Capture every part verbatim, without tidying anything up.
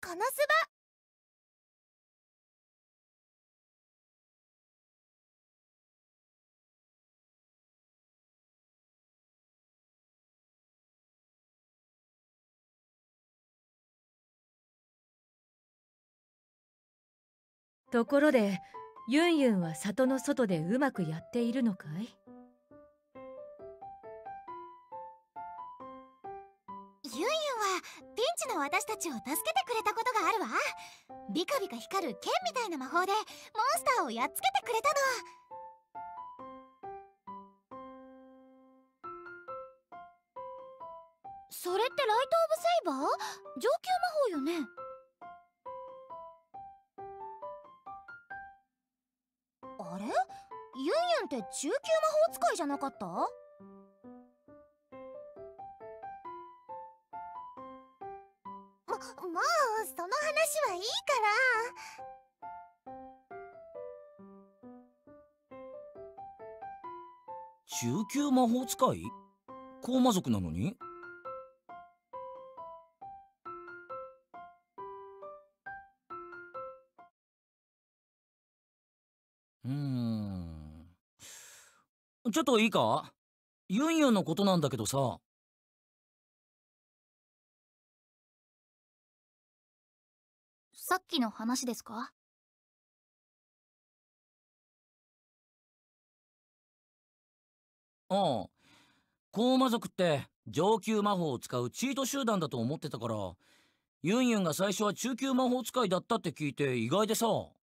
このスバ。 ところでユンユンは里の外でうまくやっているのかい？ ユンユンはピンチの私たちを助けてくれたことがあるわ。ビカビカ光る剣みたいな魔法でモンスターをやっつけてくれたの。それってライト・オブ・セイバー？上級魔法よね。あれ？ユンユンって中級魔法使いじゃなかった？ま、まあその話はいいから。 中級魔法使い？高魔族なのに？うーんちょっといいか？ユンユンのことなんだけどさ。 さっきの話ですか？ ああ、高魔族って上級魔法を使うチート集団だと思ってたから、ユンユンが最初は中級魔法使いだったって聞いて意外でさ。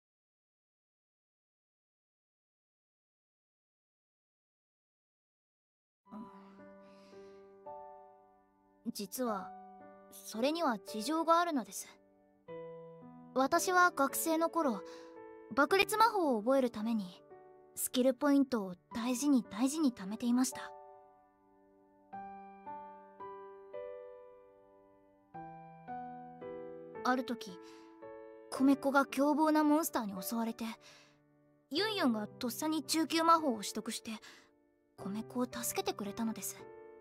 実はそれには事情があるのです。私は学生の頃爆裂魔法を覚えるためにスキルポイントを大事に大事に貯めていました。ある時米子が凶暴なモンスターに襲われて、ユンユンがとっさに中級魔法を取得して米子を助けてくれたのです。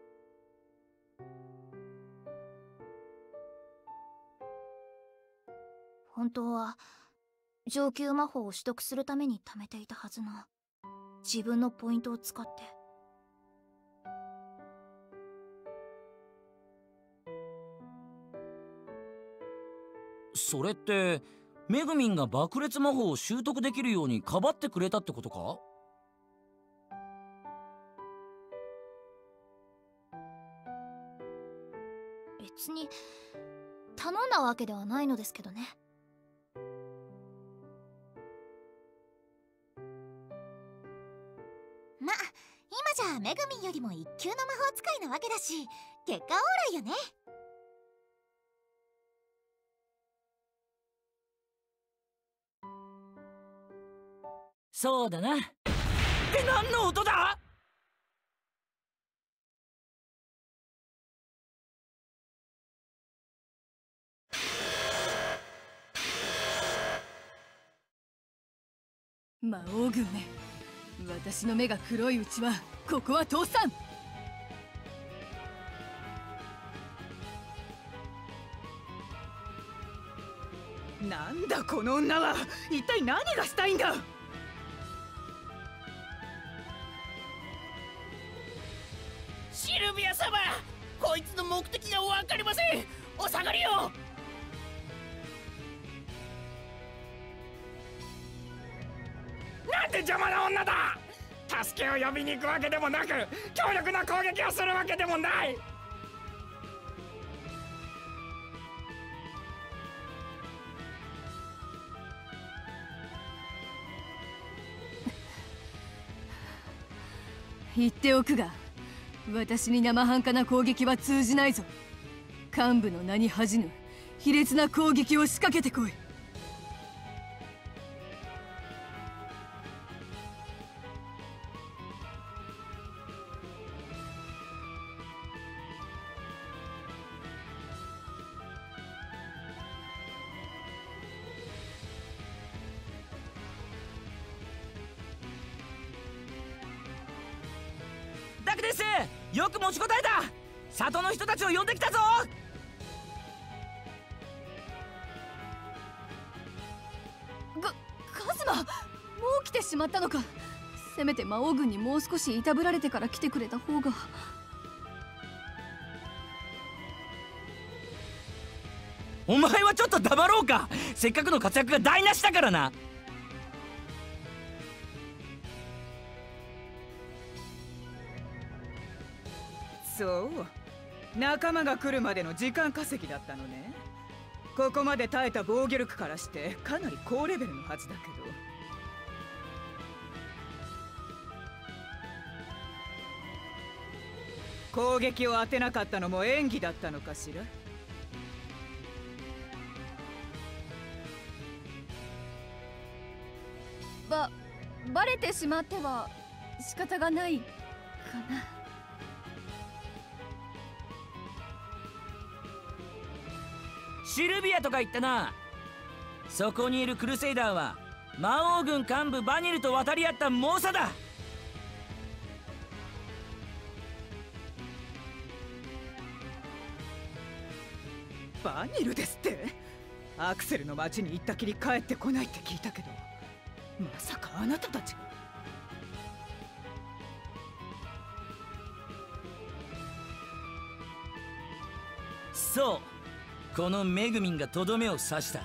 本当は上級魔法を取得するために貯めていたはずの自分のポイントを使って。 それってメグミンが爆裂魔法を習得できるようにかばってくれたってことか？ 別に頼んだわけではないのですけどね。ま、今じゃメグミンよりも一級の魔法使いなわけだし、結果オーライよね。 そうだな。って何の音だ？ 魔王軍め、私の目が黒いうちはここは通さん。 なんだこの女は、一体何がしたいんだ？ シルビア様、こいつの目的が分かりません。お下がりよ。なんて邪魔な女だ。助けを呼びに行くわけでもなく、強力な攻撃をするわけでもない。 言っておくが、私に生半可な攻撃は通じないぞ。幹部の名に恥じぬ卑劣な攻撃を仕掛けてこい。 ダクです。よく持ちこたえた。里の人たちを呼んできたぞ。 しまったのか。せめて魔王軍にもう少しいたぶられてから来てくれた方が。 お前はちょっと黙ろうか。せっかくの活躍が台無しだからな。 そう仲間が来るまでの時間稼ぎだったのね。ここまで耐えた防御力からしてかなり高レベルのはずだけど。攻撃を当てなかったのも演技だったのかしら。 ばバレてしまっては仕方がないかな。 シルビアとか言ったな。そこにいるクルセイダーは魔王軍幹部バニルと渡り合った猛者だ。 バニルですって。アクセルの町に行ったきり帰ってこないって聞いたけど、まさかあなたたちが。 そう、このメグミンがとどめを刺した。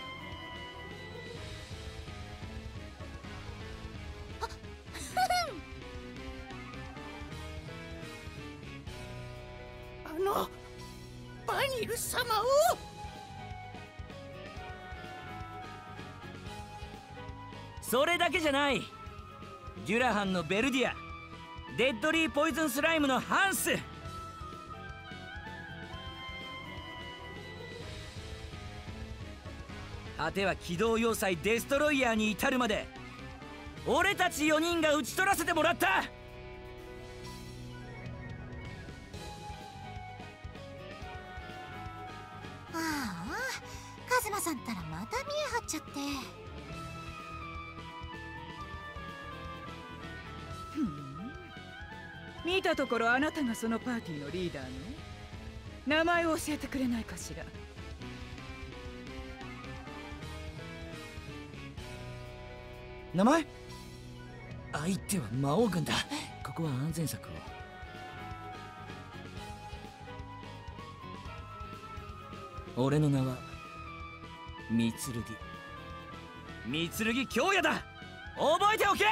あのバニル様を。 それだけじゃない。デュラハンのベルディア、デッドリーポイズンスライムのハンス、果ては機動要塞デストロイヤーに至るまで俺たちよにんが討ち取らせてもらった。 ああ、カズマさんったらまた見え張っちゃって。 ふん、見たところあなたがそのパーティーのリーダーね。名前を教えてくれないかしら。 名前？相手は魔王軍だ。ここは安全策を。俺の名は三剣。三剣京也だ。覚えておけ。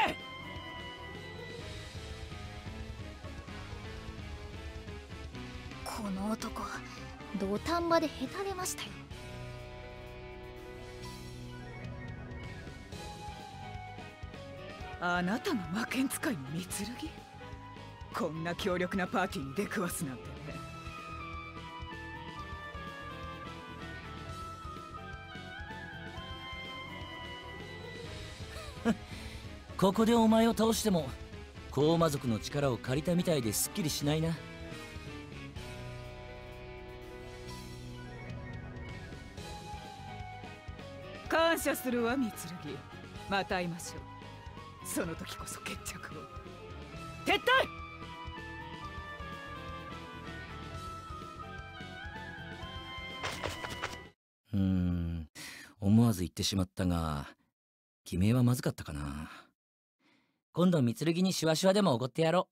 この男土壇場でへたれましたよ。 あなたが魔剣使いの三剣？こんな強力なパーティーに出くわすなんてね。 ここでお前を倒しても高魔族の力を借りたみたいですっきりしないな。 感謝するわ三剣。また会いましょう。その時こそ決着を。撤退。 うーん、思わず言ってしまったが決めはまずかったかな。今度三剣にシワシワでもおごってやろう。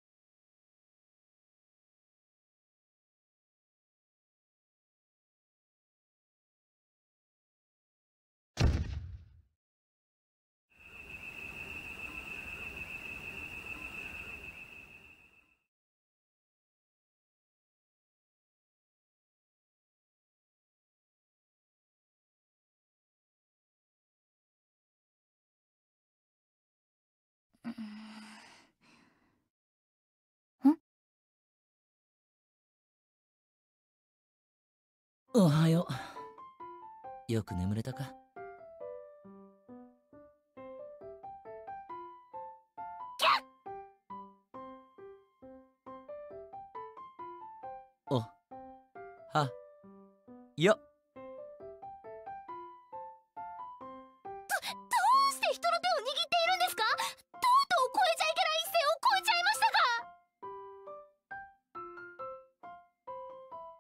おはよう。よく眠れたか？おはよ。どうして人の手を握っているんですか？とうとう超えちゃいけない一線を超えちゃいました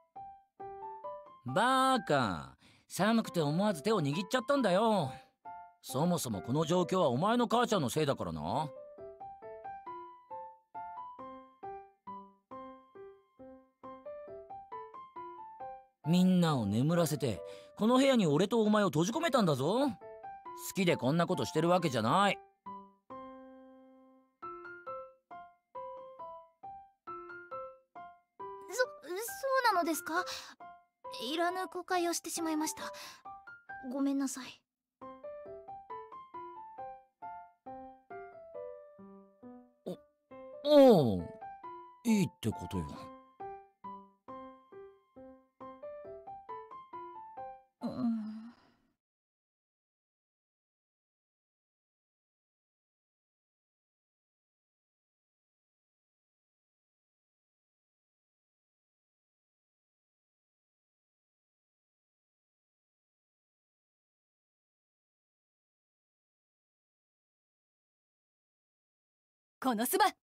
か？ バーカ、寒くて思わず手を握っちゃったんだよ。 そもそもこの状況はお前の母ちゃんのせいだからな。みんなを眠らせてこの部屋に俺とお前を閉じ込めたんだぞ。好きでこんなことしてるわけじゃない。 そそうなのですか？いらぬ誤解をしてしまいました。ごめんなさい。 おお、いいってことよ。 うん。 このスバ